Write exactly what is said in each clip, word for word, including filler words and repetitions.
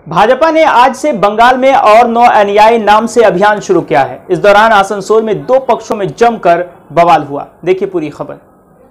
भाजपा ने आज से बंगाल में और नो अनुयायी नाम से अभियान शुरू किया है। इस दौरान आसनसोल में दो पक्षों में जमकर बवाल हुआ। देखिए पूरी खबर।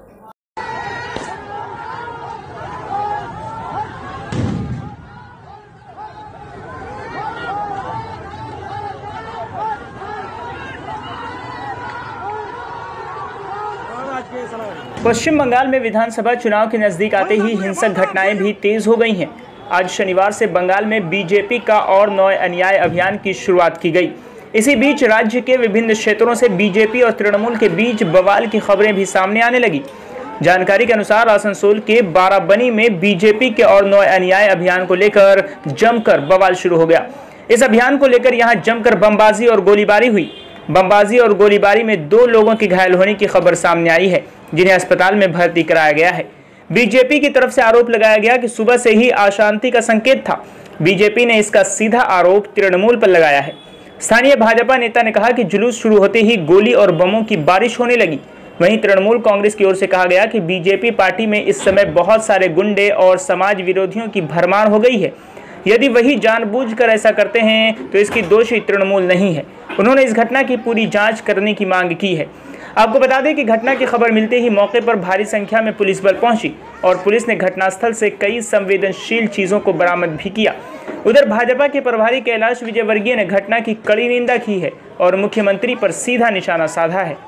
पश्चिम बंगाल में विधानसभा चुनाव के नजदीक आते ही हिंसक घटनाएं भी तेज हो गई हैं। आज शनिवार से बंगाल में बीजेपी का और नौ अन्याय अभियान की शुरुआत की गई। इसी बीच राज्य के विभिन्न क्षेत्रों से बीजेपी और तृणमूल के बीच बवाल की खबरें भी सामने आने लगी। जानकारी के अनुसार आसनसोल के बाराबनी में बीजेपी के और नौ अन्याय अभियान को लेकर जमकर बवाल शुरू हो गया। इस अभियान को लेकर यहां जमकर बमबाजी और गोलीबारी हुई। बमबाजी और गोलीबारी में दो लोगों के घायल होने की खबर सामने आई है, जिन्हें अस्पताल में भर्ती कराया गया है। बीजेपी की तरफ से आरोप लगाया गया कि सुबह से ही अशांति का संकेत था। बीजेपी ने इसका सीधा आरोप तृणमूल पर लगाया है। स्थानीय भाजपा नेता ने कहा कि जुलूस शुरू होते ही गोली और बमों की बारिश होने लगी। वहीं तृणमूल कांग्रेस की ओर से कहा गया कि बीजेपी पार्टी में इस समय बहुत सारे गुंडे और समाज विरोधियों की भरमार हो गई है। यदि वही जानबूझकर ऐसा करते हैं तो इसकी दोषी तृणमूल नहीं है। उन्होंने इस घटना की पूरी जांच करने की मांग की है। आपको बता दें कि घटना की खबर मिलते ही मौके पर भारी संख्या में पुलिस बल पहुंची और पुलिस ने घटनास्थल से कई संवेदनशील चीजों को बरामद भी किया। उधर भाजपा के प्रभारी कैलाश विजयवर्गीय ने घटना की कड़ी निंदा की है और मुख्यमंत्री पर सीधा निशाना साधा है।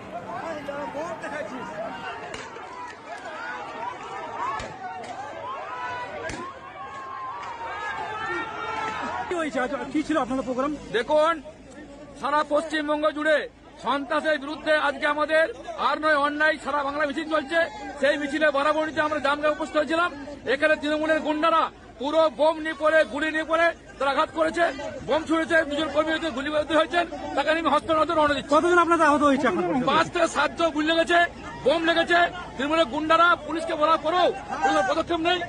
देखुन सारा पश्चिम बंग जुड़े সন্ত্রাসের বিরুদ্ধে আজকে আমাদের আর নয় অন্যায় সারা বাংলা মিছিল চলছে। সেই মিছিলে বারাবণীতে আমরা জামগাঁও উপস্থিত হয়েছিলাম। এখানে তৃণমূলের গুন্ডারা পুরো বোম নিয়ে পড়ে গুলি নিয়ে পড়ে তারা আঘাত করেছে, বোম ছুড়েছে, দুজন কর্মী হয়েছে, গুলিবিদ্ধ হয়েছেন। তাকে আমি হস্পিটালে রওনা দিচ্ছি। কতজন আপনাদের আহত হয়েছে? পাঁচ থেকে সাতজন গুলি লেগেছে, বোম লেগেছে। তৃণমূলের গুন্ডারা পুলিশকে বলার পরেও কোনো পদক্ষেপ নেই,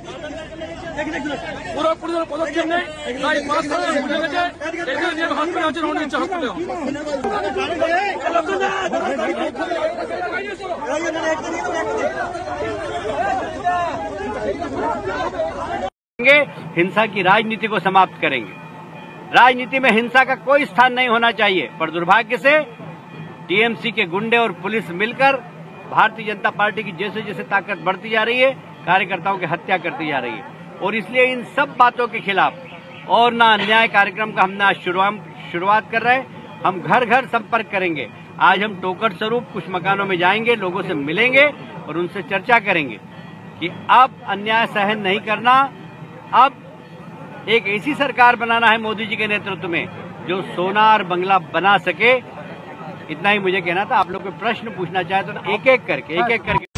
পুরো পুলিশের পদক্ষেপ নেই। তাই পাঁচ সাতজন গুলি লেগেছে, এগুলো নিয়ে হসপিটালে আছে, রওনা দিচ্ছে হসপিটালে। हिंसा की राजनीति को समाप्त करेंगे। राजनीति में हिंसा का कोई स्थान नहीं होना चाहिए, पर दुर्भाग्य से टीएमसी के गुंडे और पुलिस मिलकर भारतीय जनता पार्टी की जैसे जैसे ताकत बढ़ती जा रही है, कार्यकर्ताओं की हत्या करती जा रही है। और इसलिए इन सब बातों के खिलाफ और ना अन्याय कार्यक्रम का हम आज शुरुआत कर रहे हैं। हम घर घर संपर्क करेंगे। आज हम टोकन स्वरूप कुछ मकानों में जाएंगे, लोगों से मिलेंगे और उनसे चर्चा करेंगे कि अब अन्याय सहन नहीं करना। अब एक ऐसी सरकार बनाना है मोदी जी के नेतृत्व में जो सोना और बंगला बना सके। इतना ही मुझे कहना था। आप लोग कोई प्रश्न पूछना चाहे तो एक एक करके एक एक करके